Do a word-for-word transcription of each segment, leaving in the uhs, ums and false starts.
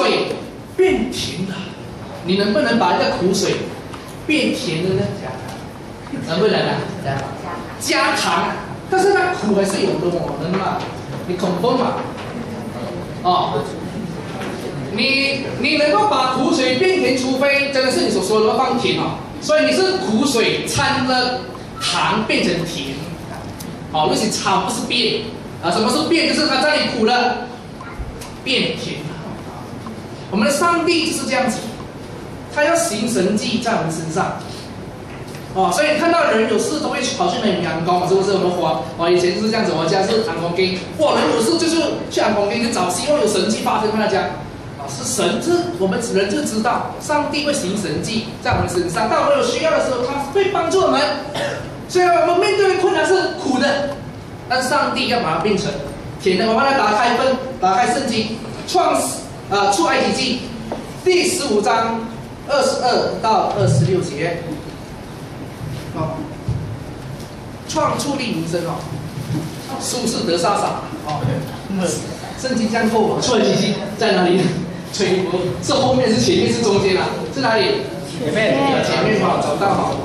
水变甜了。你能不能把这个苦水变甜的呢？能不能啊？加糖，但是它苦还是有的哦，能吗？你恐风嘛？哦，你你能够把苦水变甜，除非真的是你所说的放甜哦。所以你是苦水掺了糖变成甜，好、哦，那是掺不是变啊？什么是变？就是它这里苦了，变甜了。我们的上帝就是这样子，他要行神迹在我们身上。哦，所以看到人有事都会跑去那里安公，是不是？我们华哦，以前就是这样子，我家是安公经，哇，人有事就是去安公经去找，希望有神迹发生在他家。啊，是神，是我们人就知道，上帝会行神迹在我们身上，当我们有需要的时候，他会帮助我们。虽然我们面对的困难是苦的，但上帝要把它变成甜的。我们来打开分，打开圣经，创呃出埃及记第十五章二十二到二十六节。哦，创出利民生哦，苏轼得飒飒哦，圣经这样厚哦，出埃及记在哪里？吹佛是后面是前面是中间啊？是哪里？前面，前面嘛，找到好。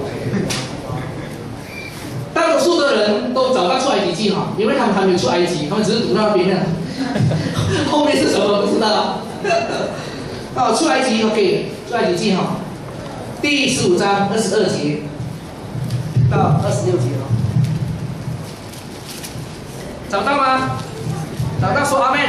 大多数的人都找到出埃及记哈，因为他们还没有出埃及，他们只是读到那边的，后面是什么不知道。哦，出埃及 OK， 出埃及记哈，第十五章二十二节。到二十六节了，找到吗？找到说阿们。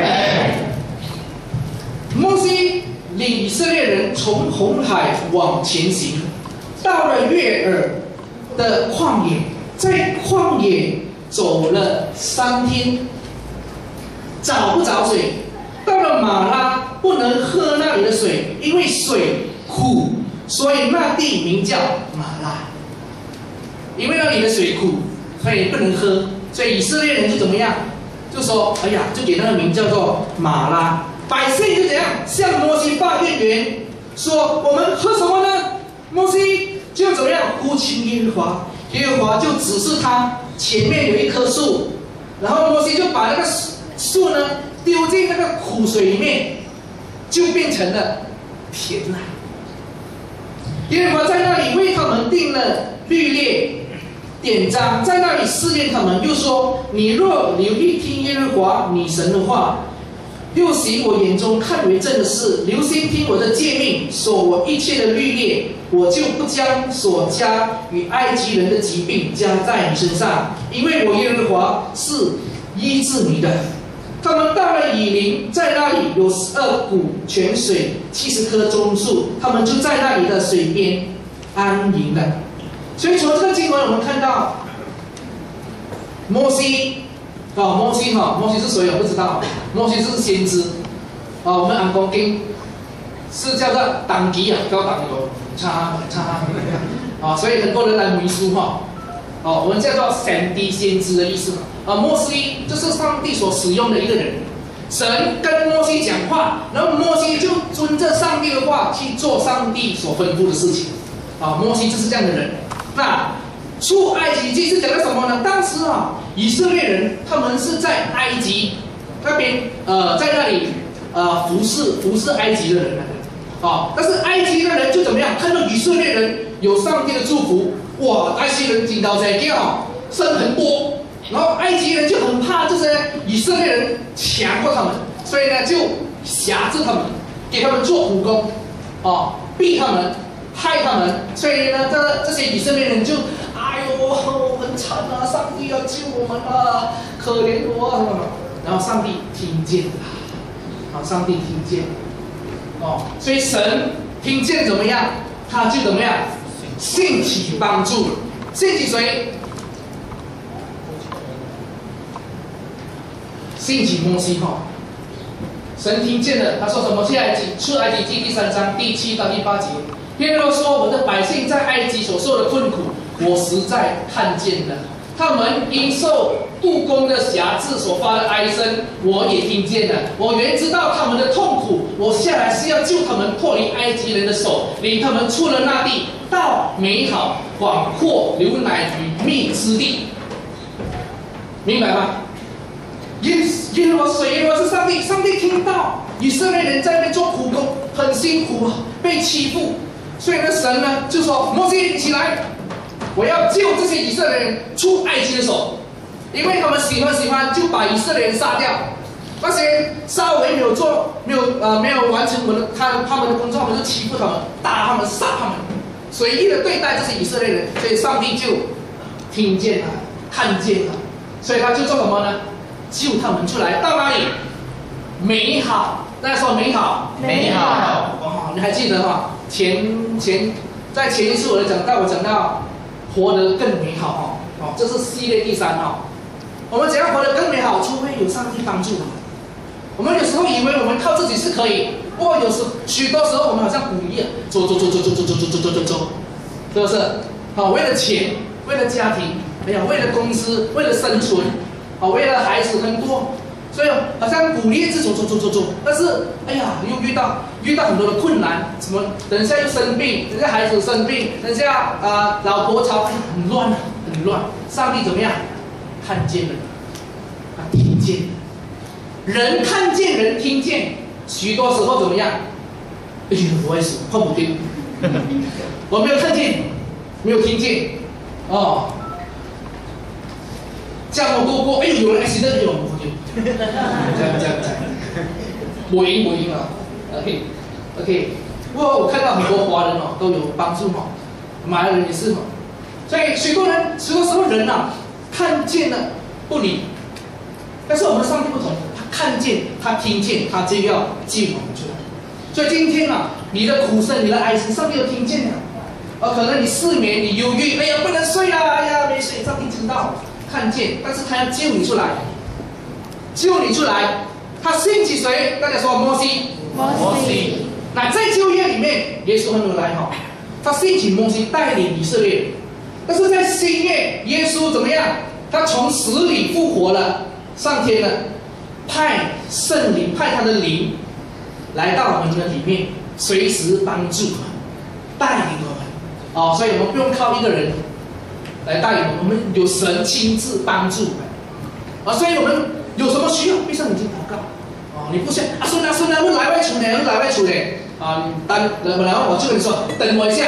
摩西领以色列人从红海往前行，到了约珥的旷野，在旷野走了三天，找不着水。到了马拉，不能喝那里的水，因为水苦，所以那地名叫马拉。因为那里的水苦，所以不能喝，所以以色列人就怎么样？就说：“哎呀，就给那个名叫做马拉。”百姓就怎样向摩西发怨言，说：“我们喝什么呢？”摩西就怎么样呼请耶和华，耶和华就指示他前面有一棵树，然后摩西就把那个树呢丢进那个苦水里面，就变成了甜了。耶和华在那里为他们定了律例。典章，在那里试验他们，又说：“你若留意听耶和华你神的话，又行我眼中看为正的事，留心听我的诫命，守我一切的律例，我就不将所加与埃及人的疾病加在你身上，因为我耶和华是医治你的。”他们到了以琳，在那里有十二股泉水，七十棵棕树，他们就在那里的水边安营了。所以从这个经文我们看到，摩西，哦，摩西哈、哦，摩西是谁我不知道，摩西是先知，哦，我们安公经是叫做党基啊，叫党油，差差，啊、哦，所以很多人来迷书哈，哦，我们叫做神帝先知的意思，啊，摩西就是上帝所使用的一个人，神跟摩西讲话，然后摩西就遵着上帝的话去做上帝所吩咐的事情，啊，摩西就是这样的人。那出埃及记是讲的什么呢？当时啊，以色列人他们是在埃及那边，呃，在那里呃服侍服侍埃及的人来的，啊，但是埃及的人就怎么样？看到以色列人有上帝的祝福，哇，埃及人听到这个生很多，然后埃及人就很怕这些以色列人强过他们，所以呢就辖制他们，给他们做苦工，啊，逼他们。害他们，所以呢，这这些以色列人就，哎呦，很惨啊！上帝要救我们啊，可怜我啊！然后上帝听见了，好，上帝听见，哦，所以神听见怎么样，他就怎么样，兴起帮助，兴起谁？兴起摩西哈。神听见了，他说什么？出埃及出埃及记第三章第七到第八节。耶和华说：“我的百姓在埃及所受的困苦，我实在看见了；他们因受不公的辖制所发的哀声，我也听见了。我原知道他们的痛苦，我下来是要救他们脱离埃及人的手，领他们出了那地，到美好广阔流奶与蜜之地。”明白吗？耶耶和华谁？耶和华是上帝，上帝听到哦，以色列人在那边做苦工，很辛苦啊，被欺负，所以呢，神呢就说：摩西，你起来，我要救这些以色列人出埃及的手，因为他们喜欢喜欢就把以色列人杀掉。那些稍微没有做、没有呃没有完成我的他他们的工作，他们就欺负他们、打他们、杀他们，随意的对待这些以色列人。所以上帝就听见了、看见了，所以他就做什么呢？救他们出来，到哪里？美好，大家说美好， 美好。 哦，你还记得吗？前前在前一次我的讲到，我讲到活得更美好哦，哦，这是系列第三哦。我们怎样活得更美好？除非有上帝帮助我们。我们有时候以为我们靠自己是可以，不过有时许多时候我们好像捕鱼，走走走走走走走走走走走，是不是？好，为了钱，为了家庭，哎呀，为了公司，为了生存，好，为了孩子很多，所以好像鼓励一直走走走走走，但是哎呀，又遇到遇到很多的困难，什么等一下又生病，等一下孩子生病，等一下啊、呃、老婆吵，哎呀，很乱啊，很乱。上帝怎么样？看见了，他听见了。人看见，人听见，许多时候怎么样？哎呦，不会死，碰不定。我没有看见，没有听见，哦，这样我度过。哎呦，有人accident，哎呦，不对，这样这样这样，我赢我赢了 ，OK OK。不过我看到很多华人哦都有帮助哦，马来人也是嘛，所以许多人，许多时候人呐、啊、看见了不理，但是我们上帝不同。看见他听见他就要救我们出来，所以今天啊，你的苦声、你的哀声，上帝都听见了。哦，可能你失眠、你忧郁，哎呀不能睡啊，哎呀没睡，上帝知道、看见，但是他要救你出来，救你出来。他兴起谁？大家说摩西， 摩西。 那在旧约里面，耶稣还没有来哈，他兴起摩西带领以色列人，但是在新约，耶稣怎么样？他从死里复活了，上天了。派圣灵，派他的灵来到我们的里面，随时帮助我们，带领我们。哦，所以我们不用靠一个人来带领我们，我们有神亲自帮助我们。啊，所以我们有什么需要，闭上眼睛祷告。哦，你不信啊，孙啊孙啊，我来外出呢，我来外出呢。啊，等，然后我就跟你说，等我一下。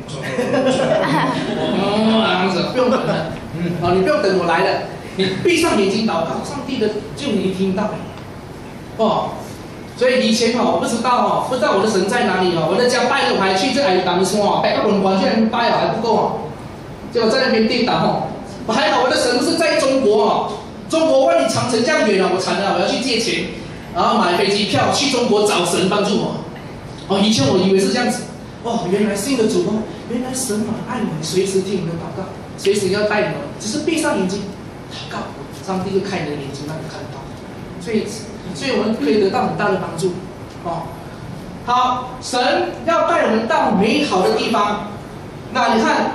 哦，这样子不用等了。啊，你不用等我来了。你闭上眼睛祷告，上帝的就你听到了，哦，所以以前哦，我不知道哦，不知道我的神在哪里哦，我在家拜了，我还去这矮当山哦，拜个文官居然拜了还不够哦，结果在那边跌倒哦，我还好我的神是在中国哦，中国万里长城这样远啊，我惨了，我要去借钱，然后买飞机票去中国找神帮助我，哦，以前我以为是这样子，哦，原来信的主哦，原来神啊爱我，随时听我们的祷告，随时要带领我，只是闭上眼睛。祷告，上帝就开你的眼睛，让你看到，所以，所以我们可以得到很大的帮助，哦。好，神要带我们到美好的地方。那你看，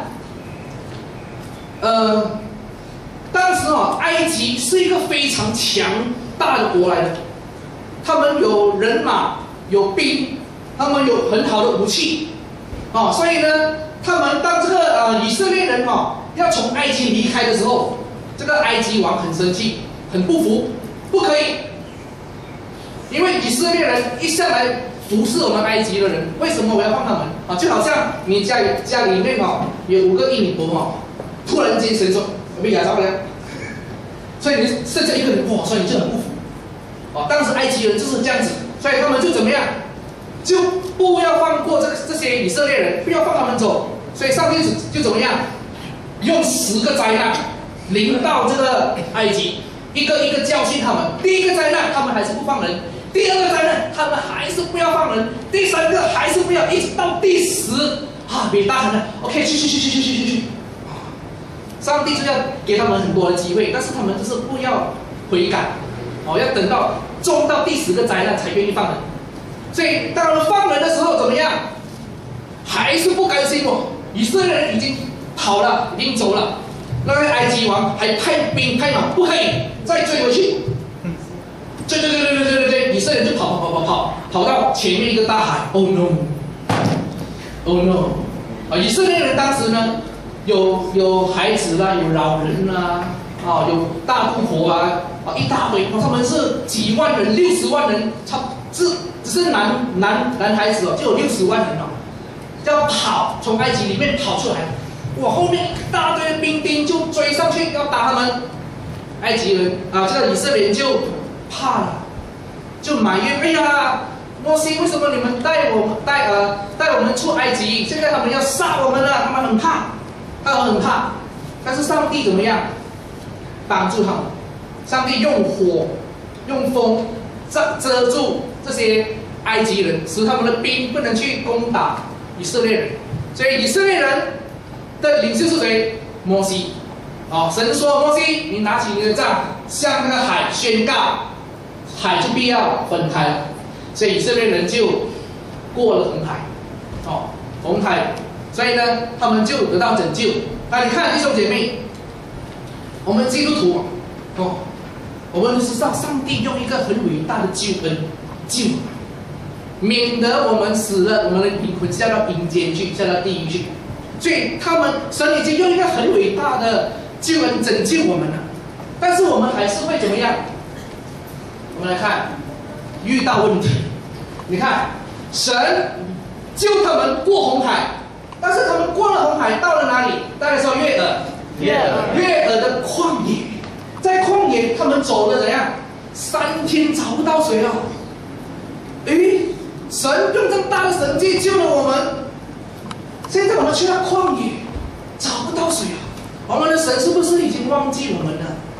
呃，当时啊，埃及是一个非常强大的国来的，他们有人马，有兵，他们有很好的武器，哦，所以呢，他们当这个呃以色列人哦要从埃及离开的时候。这个埃及王很生气，很不服，不可以，因为以色列人一向来服侍我们埃及的人，为什么我要放他们啊？就好像你家里家里面哦有五个印尼伯哦，突然间神说我被亚着了，所以你剩下一个人哇，所以你就很不服，哦，当时埃及人就是这样子，所以他们就怎么样，就不要放过这这些以色列人，不要放他们走，所以上帝就怎么样，用十个灾难。临到这个埃及，一个一个教训他们。第一个灾难，他们还是不放人；第二个灾难，他们还是不要放人；第三个还是不要，一直到第十，啊，别大喊了 ，OK， 去去去去去去去去。上帝就要给他们很多的机会，但是他们就是不要悔改，哦，要等到中到第十个灾难才愿意放人。所以当他们放人的时候怎么样？还是不甘心哦，以色列人已经跑了，已经走了。那个埃及王还派兵派马，不可以再追回去。追追追追追追追追，以色列人就跑跑跑跑跑，跑到前面一个大海。Oh no！Oh no！ 啊，以色列人当时呢，有有孩子啦，有老人啦，啊，有大富婆啊，啊，一大堆。他们是几万人，六十万人，差至是男男男孩子哦，就有六十万人哦，要跑从埃及里面跑出来，哇，后面一大堆兵丁就追上去要打他们，埃及人啊，这个以色列人就怕了，就埋怨，哎呀，摩西为什么你们带我们带呃带我们出埃及，现在他们要杀我们了，他们很怕，他们很怕，但是上帝怎么样帮助他们？上帝用火、用风遮遮住这些埃及人，使他们的兵不能去攻打以色列人。所以以色列人的领袖是谁？摩西。哦，神说摩西，你拿起你的杖，向那个海宣告，海就必要分开了。所以以色列人就过了红海，哦，红海，所以呢，他们就得到拯救。那你看弟兄姐妹，我们基督徒哦。我们知道上帝用一个很伟大的救恩救我们，免得我们死了，我们的灵魂下到阴间去，下到地狱去。所以他们神已经用一个很伟大的救恩拯救我们了，但是我们还是会怎么样？我们来看，遇到问题，你看神救他们过红海，但是他们过了红海到了哪里？大家说约珥， 约珥， 约珥的旷野。在旷野，他们走了怎样？三天找不到水了。诶，神用这么大的神迹救了我们，现在我们去到旷野，找不到水了。我们的神是不是已经忘记我们了？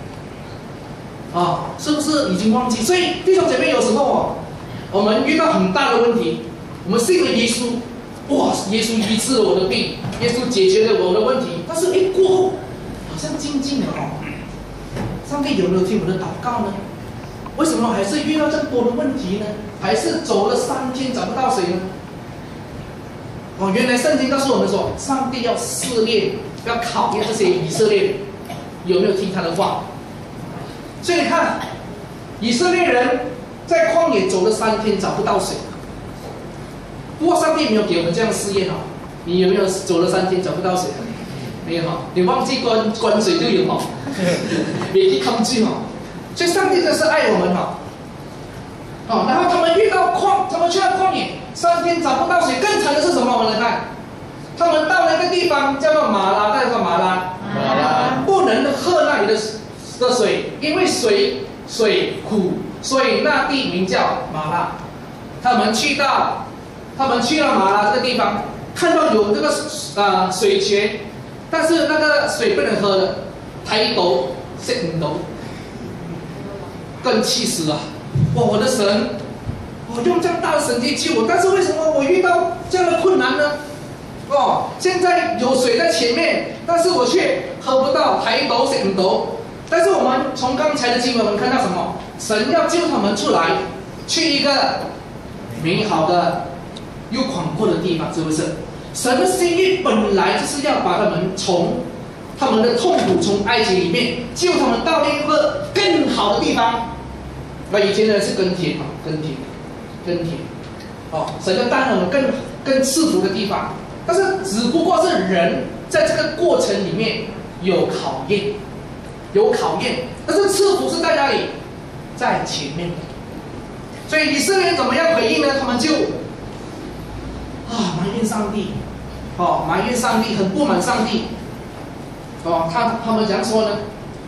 啊，是不是已经忘记？所以弟兄姐妹，有时候哦，我们遇到很大的问题，我们信了耶稣，哇，耶稣医治了我的病，耶稣解决了我的问题，但是一过后，好像静静了哦。上帝有没有听我的祷告呢？为什么还是遇到这么多的问题呢？还是走了三天找不到水呢？哦，原来圣经告诉我们说，上帝要试炼，要考验这些以色列人有没有听他的话。所以你看，以色列人在旷野走了三天找不到水。不过上帝没有给我们这样试验哦。你有没有走了三天找不到水？没有哈，你忘记关关水就有哈，别去抗拒哈。所以上帝真是爱我们哈。哦，然后他们遇到旷，他们去到旷野，三天找不到水，更惨的是什么？我们来看，他们到了一个地方叫做马拉，大家说马拉， 马拉不能喝那里的的水，因为水水苦，所以那地名叫马拉。他们去到，他们去到马拉这个地方，看到有这个呃水泉。但是那个水不能喝的，抬头食唔到，更气死了！哇，我的神，我用这样大的神迹救我，但是为什么我遇到这样的困难呢？哦，现在有水在前面，但是我却喝不到，抬头食唔到。但是我们从刚才的经文，我们看到什么？神要救他们出来，去一个美好的又广阔的地方，是不是？神的心意本来就是要把他们从他们的痛苦，从埃及里面救他们到一个更好的地方。那以前呢是耕田嘛，耕田，耕田，哦，神要带我们更更赐福的地方。但是只不过是人在这个过程里面有考验，有考验。但是赐福是在哪里？在前面。所以以色列人怎么样回应呢？他们就啊埋怨上帝。哦，埋怨上帝，很不满上帝。哦，他他们怎样说呢？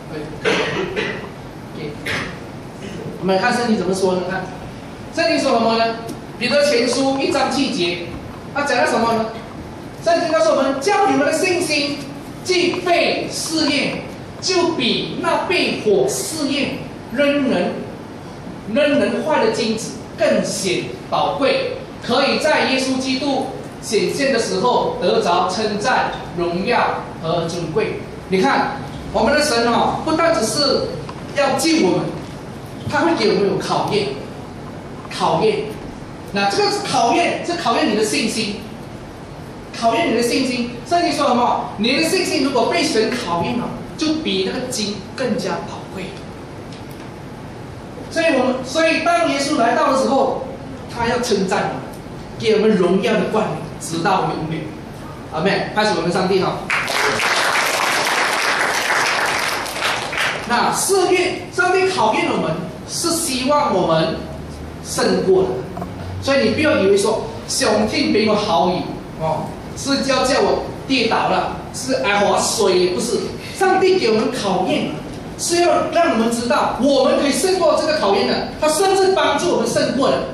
对，我们来看圣经怎么说呢？看，圣经说什么呢？彼得前书一章七节，他讲了什么呢？圣经告诉我们，叫你们的信心既被试验，就比那被火试验仍能仍能坏的金子更显宝贵，可以在耶稣基督显现的时候得着称赞、荣耀和尊贵。你看，我们的神哦，不但只是要救我们，他会给我们有考验，考验。那这个考验是考验你的信心，考验你的信心。圣经说什么？你的信心如果被神考验了，就比那个金更加宝贵。所以我们，所以当耶稣来到的时候，他要称赞我们，给我们荣耀的冠冕，直到永远。阿们，开始我们上帝哈。那试验，上帝考验我们，是希望我们胜过的。 所以你不要以为说上天给我好运哦，是要叫我跌倒了，是爱划水也不是。上帝给我们考验，是要让我们知道我们可以胜过这个考验的。他甚至帮助我们胜过了。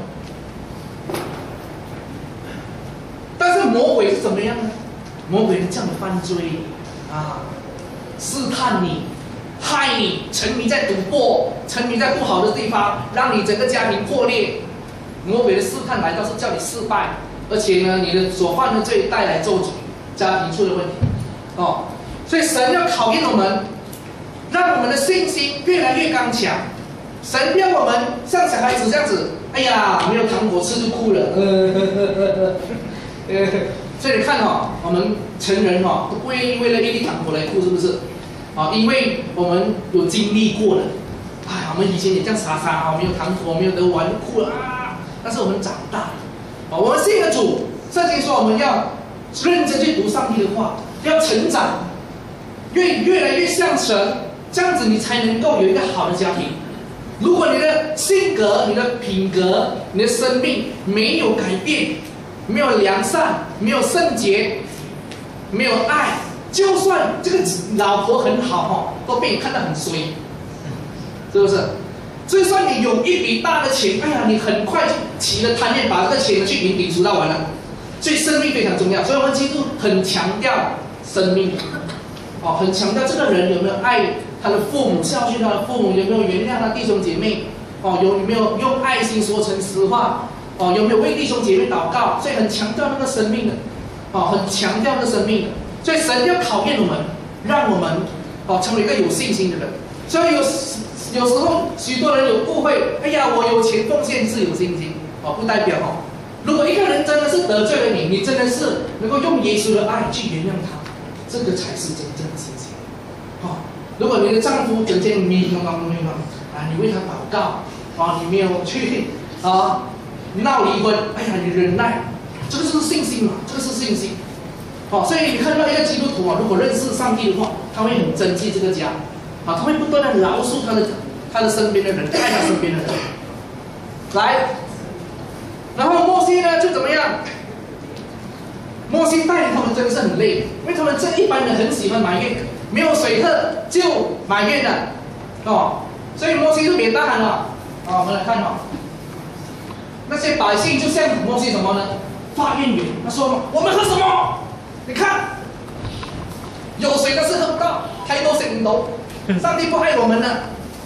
但是魔鬼是怎么样呢？魔鬼是这样的犯罪啊，试探你，害你，沉迷在赌博，沉迷在不好的地方，让你整个家庭破裂。魔鬼的试探来到是叫你失败，而且呢，你的所犯的罪带来咒诅，家庭出了问题，哦，所以神要考验我们，让我们的信心越来越刚强。神不要我们像小孩子这样子，哎呀，没有糖果吃就哭了，呃呵呵呵呃，所以你看哦，我们成人哦，都不会为了一粒糖果来哭，是不是？啊，因为我们有经历过了。哎呀，我们以前也这样傻傻啊，没有糖果，没有得玩，就哭了啊。但是我们长大了，啊，我们信了主，圣经说我们要认真去读上帝的话，要成长，越越来越像神，这样子你才能够有一个好的家庭。如果你的性格、你的品格、你的生命没有改变，没有良善，没有圣洁，没有爱，就算这个老婆很好哦，都被你看得很衰，是不是？就算你有一笔大的钱，哎呀，你很快就起了贪念，把这个钱去云顶输到完了。所以生命非常重要，所以我们基督很强调生命，哦，很强调这个人有没有爱他的父母，孝敬他的父母，有没有原谅他弟兄姐妹，哦，有没有用爱心说诚实话。哦，有没有为弟兄姐妹祷告？所以很强调那个生命的，哦，很强调那个生命的。所以神要考验我们，让我们哦成为一个有信心的人。所以有有时候许多人有误会，哎呀，我有钱奉献是有信心，哦，不代表哦。如果一个人真的是得罪了你，你真的是能够用耶稣的爱去原谅他，这个才是真正的信心。哦，如果你的丈夫整天咪咪咪咪啊，你为他祷告，啊，你没有去啊。闹离婚，哎呀，你忍耐，这个就是信心嘛，这个是信心。好、哦，所以你看到一个基督徒啊，如果认识上帝的话，他会很珍惜这个家，啊，他会不断的饶恕他的他的身边的人，爱他身边的人。来，然后摩西呢就怎么样？摩西带领他们真的是很累，因为他们这一般人很喜欢埋怨，没有水喝就埋怨的，哦，所以摩西就免大喊了。啊，我们来看哦。那些百姓就向摩西什么呢？发怨言。他说：“我们喝什么？你看，有水但是喝不到，太多水都。上帝不爱我们了，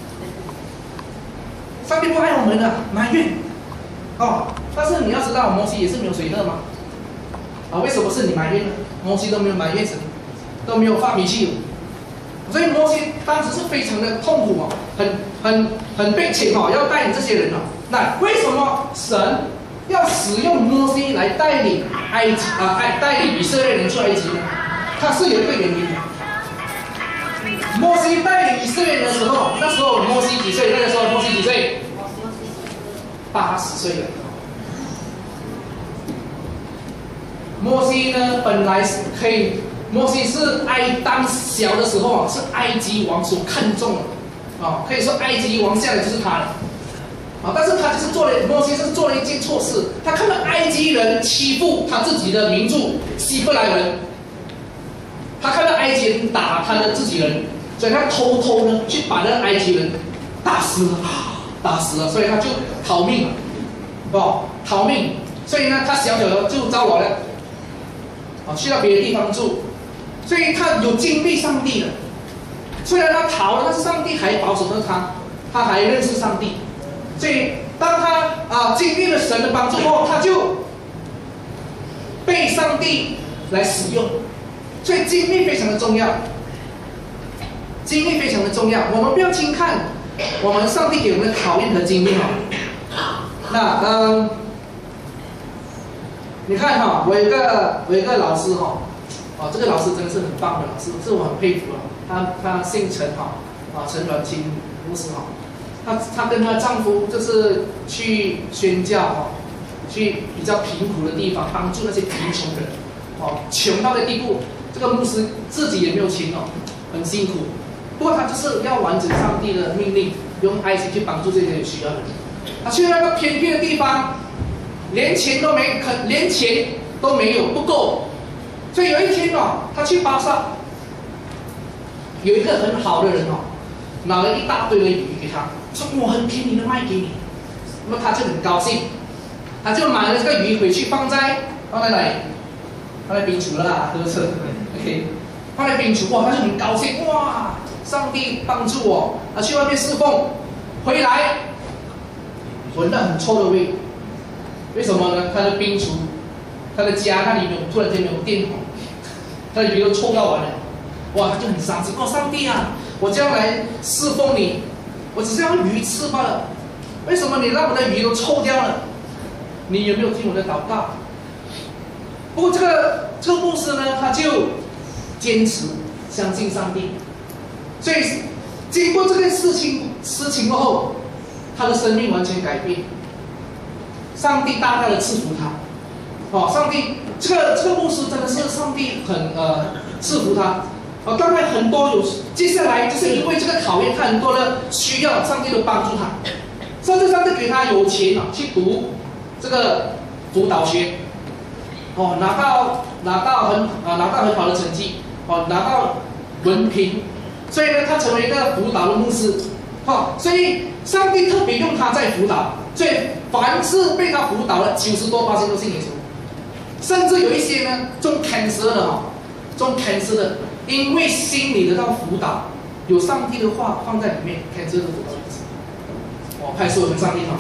上帝不爱我们了，埋怨。哦，但是你要知道，摩西也是没有水喝嘛。啊，为什么是你埋怨呢？摩西都没有埋怨神，都没有发脾气。所以摩西当时是非常的痛苦哦，很很很悲切哦，要带领这些人哦。”那为什么神要使用摩西来带领埃及啊，带领以色列人出埃及呢？它是有一个原因的。摩西带领以色列人的时候，那时候摩西几岁？那个时候摩西几岁？八十岁了。摩西呢，本来是可以，摩西是埃当小的时候啊，是埃及王所看中的，啊，可以说埃及王下来就是他了。啊！但是他就是做了，摩西是做了一件错事。他看到埃及人欺负他自己的民族希伯来人，他看到埃及人打他的自己人，所以他偷偷呢去把那个埃及人打死了，打死了，所以他就逃命了，哦，逃命。所以呢，他小小的就招来了，啊，去到别的地方住。所以他有经历上帝的，虽然他逃了，但是上帝还保守着他，他还认识上帝。所以，当他啊经历了神的帮助后，他就被上帝来使用。所以经历非常的重要，经历非常的重要。我们不要轻看我们上帝给我们的考验和经历哈。那嗯，你看哈，我有一个我有一个老师哈，哦，这个老师真的是很棒的老师，是我很佩服啊。他他姓陈哈，啊陈软清牧师哈。她她跟她丈夫就是去宣教哦，去比较贫苦的地方帮助那些贫穷人，哦，穷到的地步，这个牧师自己也没有钱哦，很辛苦。不过他就是要完成上帝的命令，用爱心去帮助这些有需要的人。他去那个偏僻的地方， 连钱都没肯，连钱都没有，不够。所以有一天哦，他去巴萨，有一个很好的人哦，拿了一大堆的鱼给他，说我很便宜的卖给你。那么他就很高兴，他就买了这个鱼回去放在放在哪里？放在冰橱了啦，喝车 ，OK， 放在冰橱哇，他就很高兴哇，上帝帮助我，他去外面侍奉，回来闻到很臭的味，为什么呢？他的冰橱，他的家那里面突然间没有电筒，他的鱼都臭到完了，哇，他就很伤心，哦，上帝啊，我将来侍奉你，我只是要鱼吃罢了。为什么你让我的鱼都臭掉了？你有没有听我的祷告？不过这个这个牧师呢，他就坚持相信上帝，所以经过这件事情事情过后，他的生命完全改变。上帝大大的赐福他，哦，上帝这个这个牧师真的是上帝很呃赐福他。哦，当然很多有接下来就是因为这个考验，他很多的需要，上帝都帮助他。甚至上帝给他有钱啊，去读这个辅导学，哦，拿到拿到很啊拿到很好的成绩，哦，拿到文凭，所以呢，他成为一个辅导的牧师，哦，所以上帝特别用他在辅导，所以凡是被他辅导的九十多%都信耶稣，甚至有一些呢中 cancer 的哈，中 cancer 的，因为心里得到辅导，有上帝的话放在里面 ，cancer 的辅导。哦，派出我们上帝好。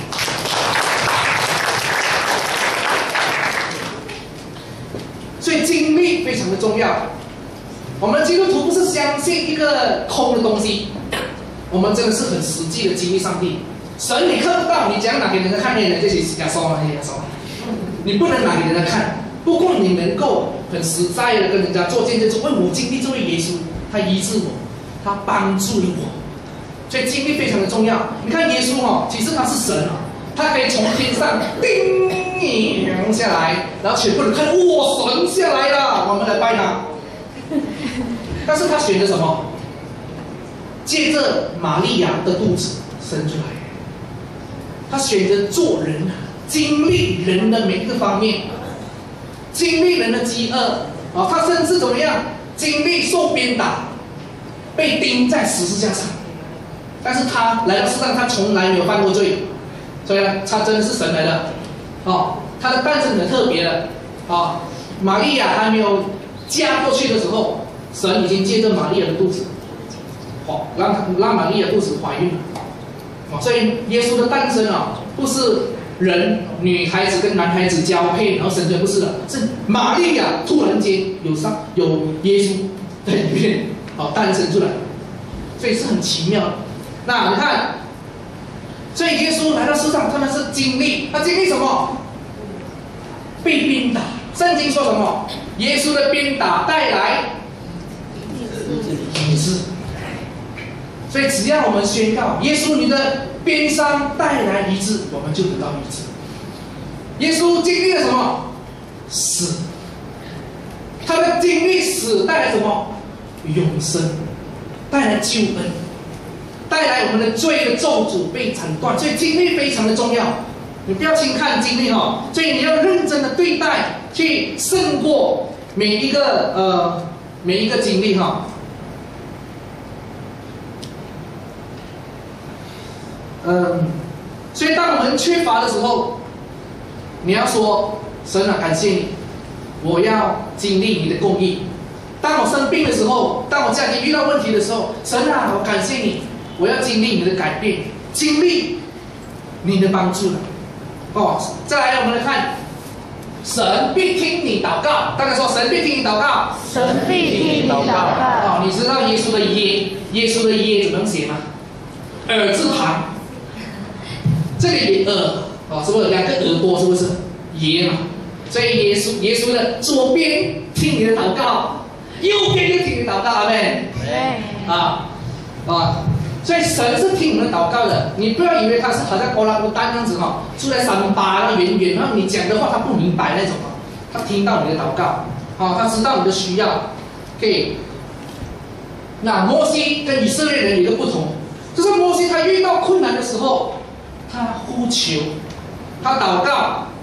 所以经历非常的重要。我们基督徒不是相信一个空的东西，我们真的是很实际的经历上帝。神你看不到，你讲拿给人家看，人家这些假说嘛，假说，你不能拿给人家看。不过你能够很实在的跟人家做见证，说，哎，我经历这位耶稣，他医治我，他帮助了我。所以经历非常的重要。你看耶稣哦，其实他是神啊，他可以从天上叮下来，然后全部人看，哇，神下来了，我们来拜他。但是他选择什么？借着玛利亚的肚子生出来。他选择做人，经历人的每一个方面，经历人的饥饿啊，他甚至怎么样？经历受鞭打，被钉在十字架上。但是他来到世上，他从来没有犯过罪，所以呢，他真的是神来的。哦，他的诞生很特别的。哦，玛利亚还没有嫁过去的时候，神已经借着玛利亚的肚子，哦，让让玛利亚肚子怀孕了。哦，所以耶稣的诞生啊，不是人女孩子跟男孩子交配，然后生出来，不是的，是玛利亚突然间有上有耶稣在里面，哦，诞生出来，所以是很奇妙的。那你看，所以耶稣来到世上，他们是经历，他经历什么？被鞭打。圣经说什么？耶稣的鞭打带来医治。所以只要我们宣告耶稣你的鞭伤带来医治，我们就得到医治。耶稣经历了什么？死。他的经历死带来什么？永生，带来救恩，带来我们的罪的咒诅被斩断。所以经历非常的重要，你不要轻看经历哦。所以你要认真的对待，去胜过每一个呃每一个经历哈。嗯，所以当我们缺乏的时候，你要说神啊，感谢你，我要经历你的公义。当我生病的时候，当我家庭遇到问题的时候，神啊，我感谢你，我要经历你的改变，经历你的帮助了。哦，再来我们来看，神必听你祷告。大家说，神必听你祷告。 神必听你祷告。 哦，你知道耶稣的耶，耶稣的耶怎么写吗？耳字旁，这里耳哦，是不是两个耳朵？是不是耶嘛？所以耶稣耶稣的左边听你的祷告，右边就听你祷告，阿们。对。啊啊，所以神是听你们祷告的。你不要以为他是好像欧拉乌丹那样子哈，住在山巴那远远，然后你讲的话他不明白那种啊，他听到你的祷告，啊，他知道你的需要。OK。那摩西跟以色列人有一个不同，就是摩西他遇到困难的时候，他呼求，他祷告，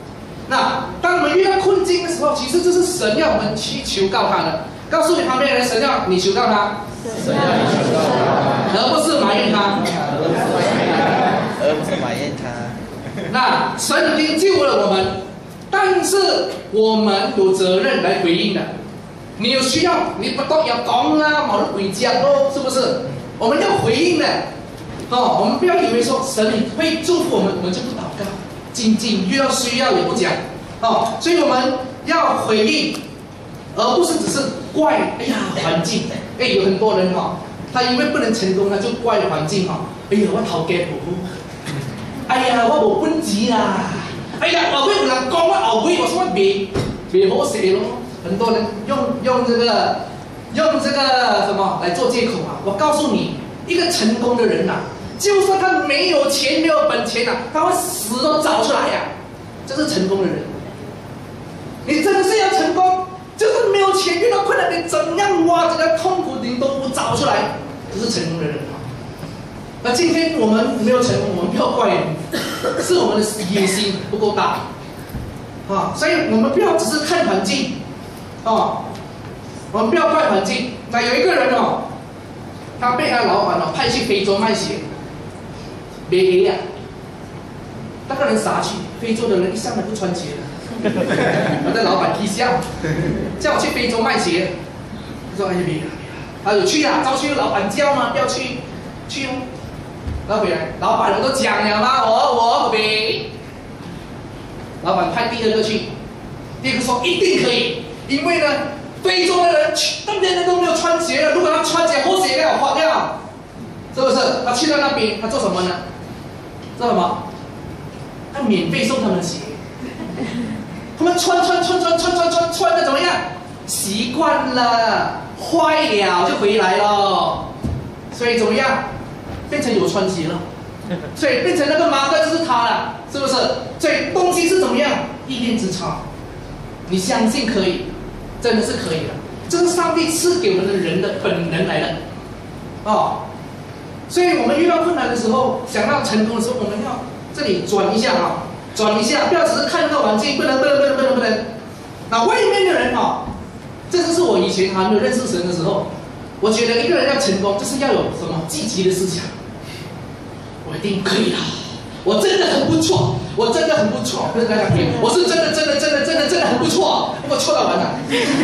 那当我们遇到困境的时候，其实这是神要我们去求告他的。告诉你旁边的人，神要你求告他， 神要你求告他， 而不是埋怨他， 而不是埋怨他。 那神已经救了我们，但是我们有责任来回应的。你有需要，你不都要讲啊，冇得回家咯，是不是？我们要回应的。哦，我们不要以为说神会祝福我们，我们就不祷告，仅仅遇到需要也不讲。哦，所以我们要回应，而不是只是怪，哎呀环境，哎有很多人哈、哦，他因为不能成功，他就怪环境哈、哦，哎呀我头家不好，哎呀我无本钱啦，哎呀后尾有人讲我后尾我说我未未好势咯，很多人用用这个用这个什么来做借口啊，我告诉你，一个成功的人呐、啊，就算他没有钱没有本钱呐、啊，他会死都找出来呀、啊，这是成功的人。你真的是要成功，就是没有钱遇到困难，你怎样挖这个痛苦你都不找出来，这是成功的人啊。那今天我们没有成功，我们不要怪人，是我们的野心不够大啊，所以我们不要只是看环境啊，我们不要怪环境。那有一个人哦，他被他老板哦派去非洲卖鞋，没给呀，那个人傻去，非洲的人一向来不穿鞋的。我的老板踢笑，叫我去非洲卖鞋。他说：“哎呀，别了，他说去啊，照去老板叫嘛，不要去，去哦。”然后回来，老板我都讲了嘛，我我别。老板派第二个去，第二个说一定可以，因为呢，非洲的人那边人都没有穿鞋了，如果他穿鞋或鞋料花掉，是不是？他去到那边，他做什么呢？做什么？他免费送他们鞋。他们穿穿穿穿穿穿穿穿的怎么样？习惯了，坏了就回来了，所以怎么样？变成有穿鞋了，所以变成那个马哥就是他了，是不是？所以东西是怎么样？一念之差，你相信可以，真的是可以的，这是上帝赐给我们的人的本能来的，哦。所以我们遇到困难的时候，想要成功的时候，我们要这里转一下啊。转一下，不要只是看那个环境，不能不能不能不能不能。那外面的人哦，这就是我以前还没有认识神的时候，我觉得一个人要成功，就是要有什么积极的思想。我一定可以的，我真的很不错，我真的很不错，不是大家听，我是真的真的真的真的真的很不错，我错到完了。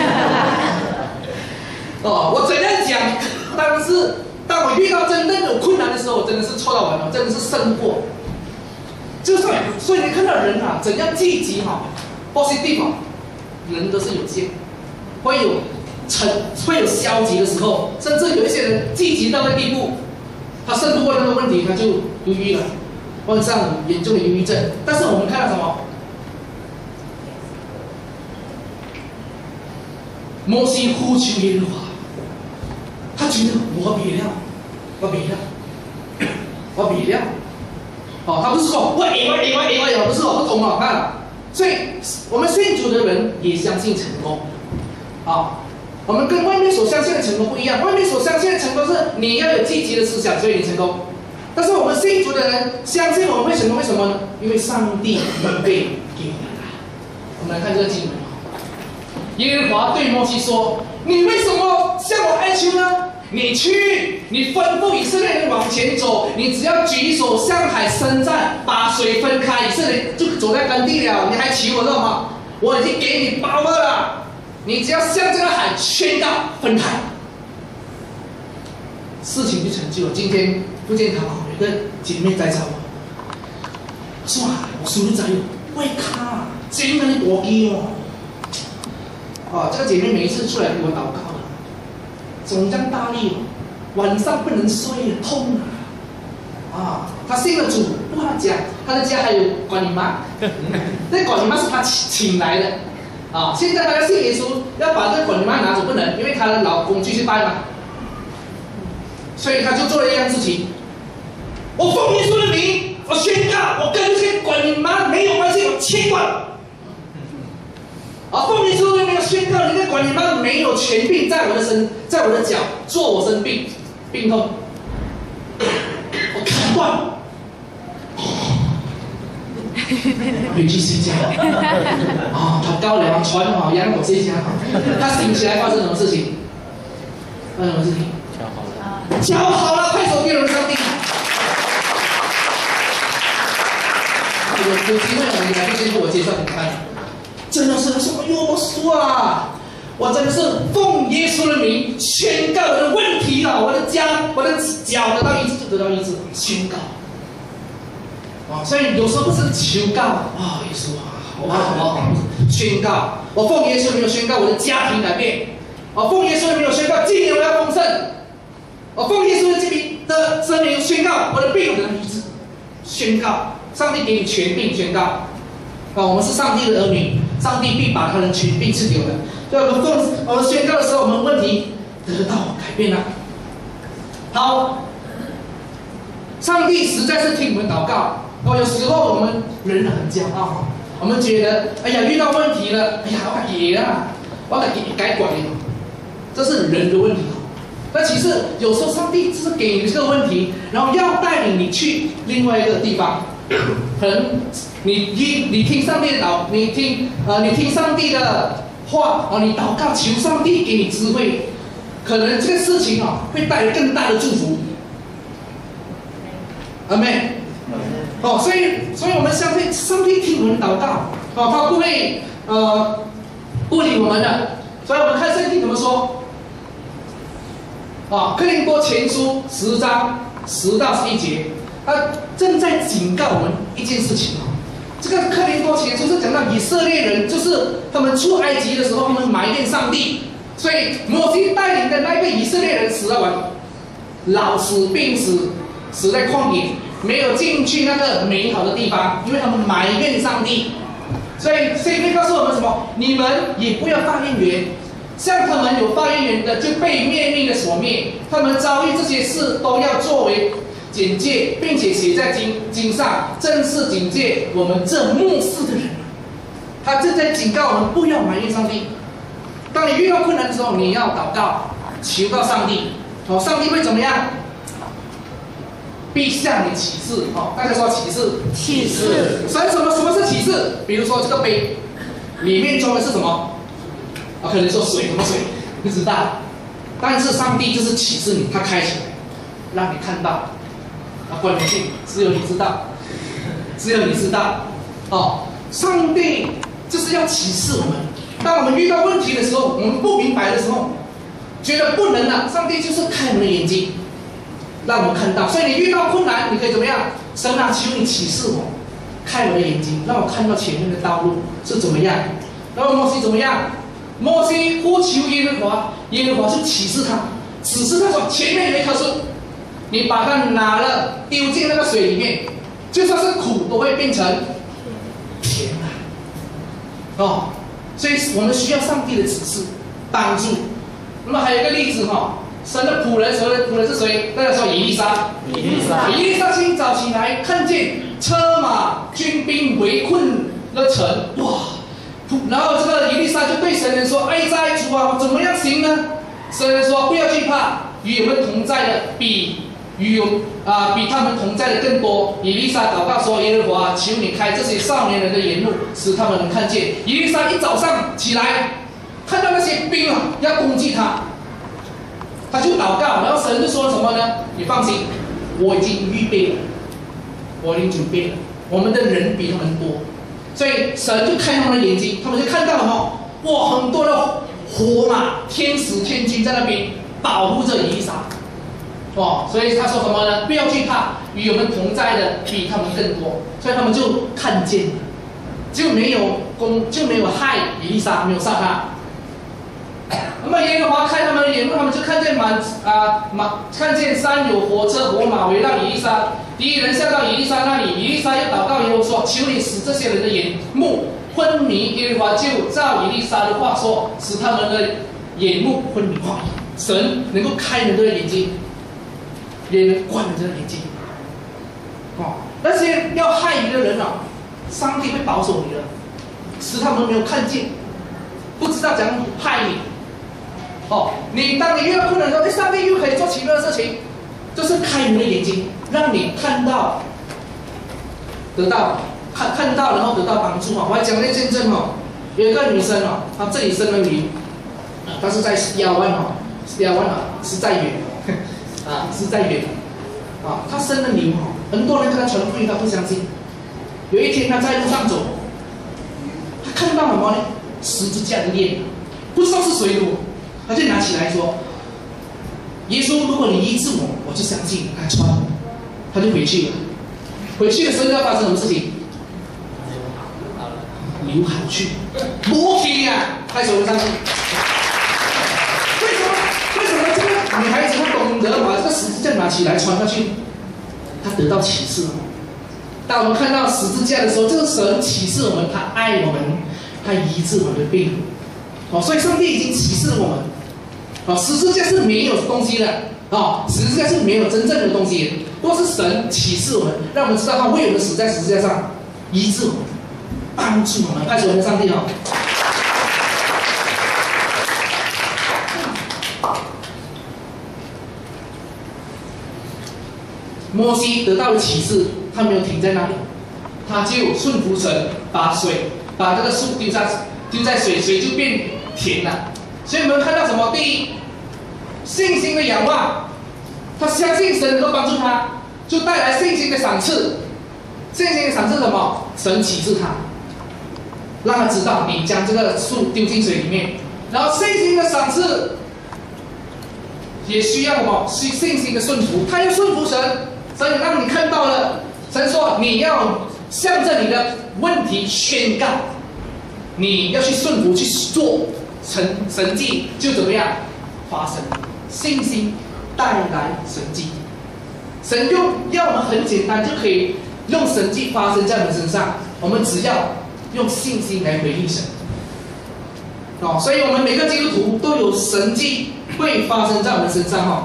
哦，我怎样讲？但是当我遇到真正有困难的时候，我真的是错到完了，真的是胜过。就是，所以你看到人啊，怎样积极哈 ，positive 啊，人都是有限，会有成，会有消极的时候，甚至有一些人积极到那地步，他胜不过那个问题，他就忧郁了，患上严重的忧郁症。但是我们看到什么？摩西呼求耶和华，他觉得我比了，我比了，我比了。哦，他不是说我 A 我 A 我 A 我 A 不是我不懂哦，看，所以我们信主的人也相信成功，啊、哦，我们跟外面所相信的成功不一样，外面所相信的成功是你要有积极的思想，所以你成功，但是我们信主的人相信我们会成功，为什么呢？因为上帝预备给我们了。我们来看这个经文，耶和华对摩西说：“你为什么向我哀求呢？你去，你吩咐以色列人往前走，你只要举手向海伸展，把水分开，以色列就走在干地了。你还求我干嘛？我已经给你包了，你只要向这个海宣告分开，事情就成就了。今天福建堂有个姐妹在找我，说啊，我手里在有，喂卡，真的你多机哦。哦，这个姐妹每一次出来给我祷告了。”总这样大力哦，晚上不能睡，痛啊！啊，他信了主，不过他讲他的家还有管理妈，那管理妈是他请来的啊。现在他要信耶稣，要把这个管理妈拿走不能，因为她的老公继续拜嘛，所以他就做了一样事情。我奉耶稣的名，我宣告，我跟这些管理妈没有关系，我切断。啊，奉耶稣的名宣告，你的管理妈没有权柄在我的身，在我的脚，做我生病，病痛，我砍断。 回去睡觉。哦，他高粱传好，养我这家好。他醒起来发生什么事情？发生什么事情？教好了，教好了，快手给人上帝。有有机会了，你来就我介绍给你看。真的是说，哟，我说啊，我真的是奉耶稣的名宣告我的问题了，我的家，我的脚得到医治就得到医治，宣告。啊，所以有时候不是求告啊，耶稣啊，好啊好啊好，宣告，我奉耶稣的名宣告我的家庭改变，我奉耶稣的名宣告今年我要丰盛，我奉耶稣的名的声明宣告我的病得到医治，宣告。上帝给你权柄宣告，啊，我们是上帝的儿女，上帝必把他的权柄赐给我们。所以我们奉我们宣告的时候，我们问题得到改变了。好，上帝实在是听我们祷告。哦，有时候我们人很骄傲，我们觉得，哎呀，遇到问题了，哎呀，我给啊，我给改管了，这是人的问题。那其实有时候上帝只是给你这个问题，然后要带领你去另外一个地方。可能你听你听上帝的祷，你听呃你听上帝的话啊，你祷告求上帝给你智慧，可能这个事情啊会带来更大的祝福。阿妹，哦，所以所以我们相信上帝听我们祷告，哦，他不会呃不理我们的。所以我们看圣经怎么说。啊，哥林多前书十章十到十一节。他正在警告我们一件事情哦，这个哥林多前书是讲到以色列人，就是他们出埃及的时候，他们埋怨上帝，所以摩西带领的那个以色列人死了完，老死病死，死在旷野，没有进去那个美好的地方，因为他们埋怨上帝。所以圣经告诉我们什么？你们也不要发怨言，像他们有发怨言的，就被灭命的所灭。他们遭遇这些事，都要作为警戒，并且写在经经上，正是警戒我们这末世的人。他正在警告我们不要埋怨上帝。当你遇到困难的时候，你要祷告，求告上帝。哦，上帝会怎么样？必向你启示。哦，大家说启示。启示。神什么？什么是启示？比如说这个杯，里面装的是什么？啊，可能说水，什么水？不知道。但是上帝就是启示你，他开起来，让你看到。啊，关联性只有你知道，只有你知道。哦，上帝就是要启示我们。当我们遇到问题的时候，我们不明白的时候，觉得不能了，上帝就是开我们的眼睛，让我们看到。所以你遇到困难，你可以怎么样？神啊，求你启示我，开我的眼睛，让我看到前面的道路是怎么样。然后摩西怎么样？摩西呼求耶和华，耶和华就启示他，指示他说前面有一棵树。你把它拿了，丢进那个水里面，就算是苦都会变成甜啊！哦，所以我们需要上帝的指示帮助。那么还有一个例子哈、哦，神的仆人，神的仆人是谁？大家说以利沙。以利沙。以利沙清早起来，看见车马军兵围困了城，哇！然后这个以利沙就对神人说：“哀哉，主啊，我怎么样行呢？”神人说：“不要惧怕，与我们同在的比。”与有啊、呃、比他们同在的更多。以利沙祷告说：“耶和华，求你开这些少年人的眼目，使他们能看见。”以利沙一早上起来，看到那些兵啊要攻击他，他就祷告，然后神就说什么呢？你放心，我已经预备了，我已经准备了。我们的人比他们多，所以神就开他们的眼睛，他们就看到了哦，哇，很多的火马、天使、天军在那边保护着以利沙。哦，所以他说什么呢？不要惧怕，与我们同在的比他们更多，所以他们就看见了，就没有攻，就没有害以利沙，没有杀他。那么耶和华开他们的眼目，他们就看见满啊满看见山有火车火马围绕以利沙，敌人下到以利沙那里，以利沙又祷告耶和华说：“求你使这些人的眼目昏迷。”耶和华就照以利沙的话说，使他们的眼目昏迷化。神能够开人的眼睛。也能关人的眼睛，哦，那些要害你的人啊，上帝会保守你的，使他们没有看见，不知道怎样害你。哦，你当你遇到困难的时候，哎，上帝又可以做奇妙的事情，就是开你的眼睛，让你看到，得到看看到然后得到帮助哈。我还讲那见证哦，有一个女生哦，她这里生了灵，啊，她是在亚湾哦，亚湾啊是在远，啊是在远，啊，她生了灵哦，很多人跟她传福音，她不相信。有一天她在路上走，她看到什么呢？十字架的链，不知道是谁的，她就拿起来说：“耶稣，如果你医治我，我就相信。”她穿，她就回去了。回去的时候要发生什么事情？流汗去，魔体呀！拍手上去。为什么？为什么这个女孩子她懂得把这个十字架拿起来穿下去？她得到启示了。当我们看到十字架的时候，这个神启示我们，他爱我们，他医治我们的病。哦，所以上帝已经启示了我们。哦，十字架是没有东西的。哦，十字架是没有真正的东西的，都是神启示我们，让我们知道他为我们死在十字架上，医治我们，帮助我们，爱我们的上帝哦。摩西得到了启示，他没有停在那里，他就顺服神，把水把这个树丢下丢在水，水就变甜了。所以我们看到什么？第一，信心的仰望，他相信神能够帮助他，就带来信心的赏赐。信心的赏赐什么？神启示他，让他知道你将这个树丢进水里面。然后信心的赏赐也需要什么？信信心的顺服，他要顺服神，神让你看到了，神说你要向着你的问题宣告，你要去顺服去做神神迹，就怎么样发生？信心带来神迹，神用要我们很简单就可以用神迹发生在我们身上，我们只要用信心来回应神。哦，所以我们每个基督徒都有神迹会发生在我们身上哈、哦。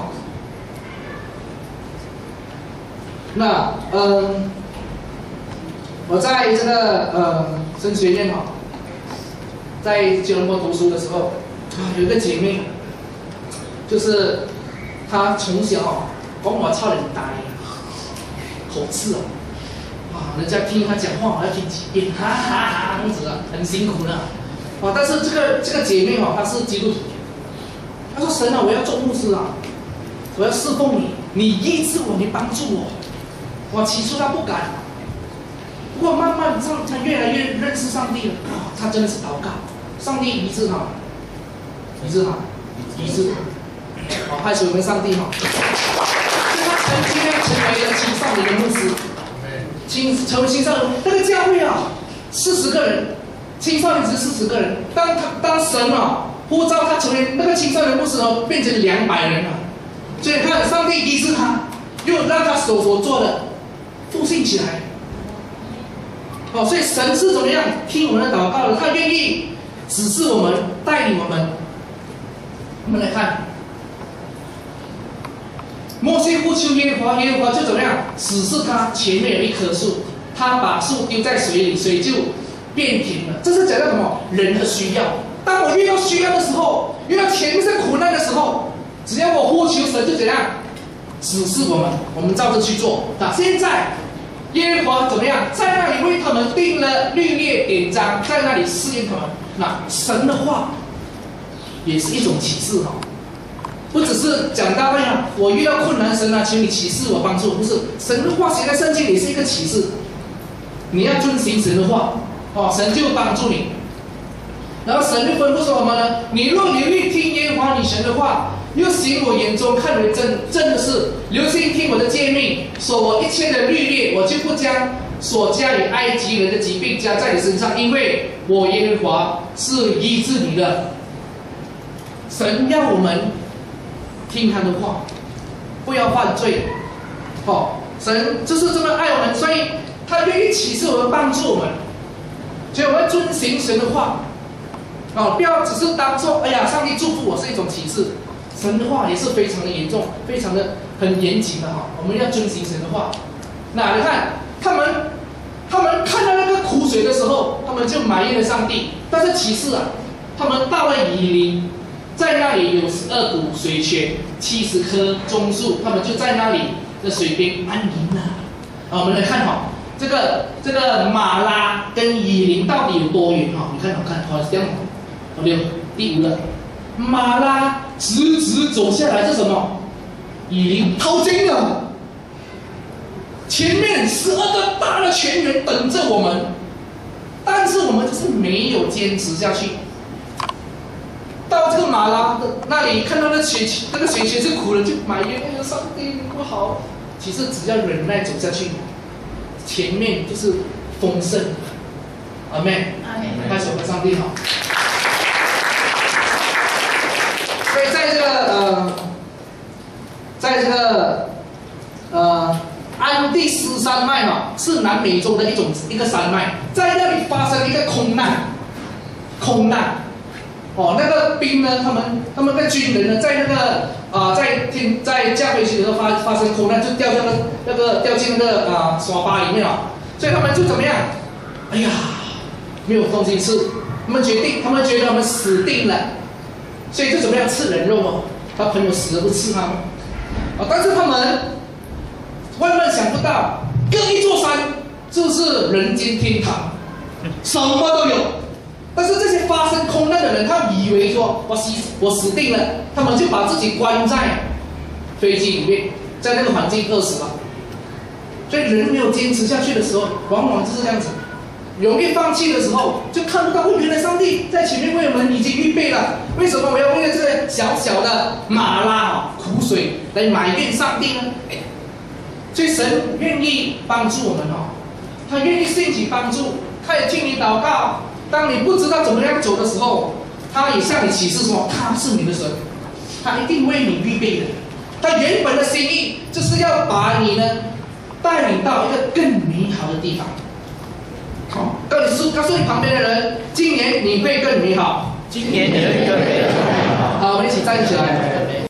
那嗯，我在这个呃神学院哈、哦，在吉隆坡读书的时候，啊，有一个姐妹，就是她从小讲我超人呆，口吃哦，啊，人家听她讲话，我要听几遍，哈哈哈，这样子啊，很辛苦的。啊，但是这个这个姐妹哈、哦，她是基督徒，她说神啊，我要做牧师啊，我要侍奉你，你医治我，你帮助我。哇，起初她不敢，不过慢慢上，她越来越认识上帝了。啊，她真的是祷告，上帝医治她，医治她，医治她。好，拍手我们上帝哈。她曾经呢成为了青少年的牧师，青成为青少年那个教会啊，四十个人。青少年只是四十个人，当他当神啊呼召他成为那个青少年牧师哦，变成两百人了。所以你看，上帝医治他，又让他手所做的复兴起来。哦，所以神是怎么样听我们的祷告的？他愿意指示我们，带领我们。我们来看，摩西呼求耶和华，耶和华就怎么样指示他前面有一棵树，他把树丢在水里，水就变甜了。这是讲到什么？人的需要。当我遇到需要的时候，遇到前面是苦难的时候，只要我呼求神，就怎样指示我们，我们照着去做。那现在耶和华怎么样？在那里为他们定了律例典章，在那里试验他们。那神的话也是一种启示哈，不只是讲到哎呀，我遇到困难，神啊，请你启示我帮助。不是，神的话写在圣经里是一个启示，你要遵行神的话。哦，神就帮助你，然后神就吩咐说什么呢？你若留意听耶和华你神的话，又行我眼中看为正正的事，留心听我的诫命，守我一切的律例，我就不将所加与埃及人的疾病加在你身上，因为我耶和华是医治你的。神要我们听他的话，不要犯罪。哦，神就是这么爱我们，所以他愿意启示我们，帮助我们。所以我们遵行神的话，哦，不要只是当做哎呀，上帝祝福我是一种启示，神的话也是非常的严重，非常的很严谨的哈。我们要遵行神的话。那你看他们，他们看到那个苦水的时候，他们就埋怨了上帝。但是启示啊，他们到了以琳，在那里有十二股水泉，七十棵棕树，他们就在那里的水边安营了。啊，我们来看哈。 这个这个马拉跟以琳到底有多远哈？你看，我看，好，这样，好六，第五了。马拉直直走下来是什么？以琳掏金了。前面十二个大的泉源等着我们，但是我们就是没有坚持下去。到这个马拉的那里，看到那水那个水泉是苦了，就埋怨哎呀，上帝不好。其实只要忍耐走下去，前面就是丰盛。阿妹，拍手跟上帝好。所以在这个呃，在这个呃。安第斯山脉嘛，是南美洲的一种一个山脉，在那里发生一个空难，空难，哦，那个兵呢，他们他们的军人呢，在那个啊、呃，在天在驾飞机的时候发发生空难，就掉进那个那个掉进那个啊、呃、沙巴里面了，所以他们就怎么样？哎呀，没有东西吃，他们决定，他们觉得他们死定了，所以就怎么样吃人肉哦，他朋友死了不吃他们，啊，但是他们。万万想不到，隔一座山就是人间天堂，什么都有。但是这些发生空难的人，他以为说我死我死定了，他们就把自己关在飞机里面，在那个环境饿死了。所以人没有坚持下去的时候，往往就是这样子，容易放弃的时候，就看不到，原来上帝在前面为我们已经预备了。为什么我要为了这个小小的马拉苦水来埋怨上帝呢？所以神愿意帮助我们哦，他愿意兴起帮助，他也听你祷告。当你不知道怎么样走的时候，他也向你启示说他是你的神，他一定为你预备的。他原本的心意就是要把你呢带领到一个更美好的地方。好、哦，告诉告诉你旁边的人，今年你会更美好， 今年你会更美好。 好，我们一起站起来。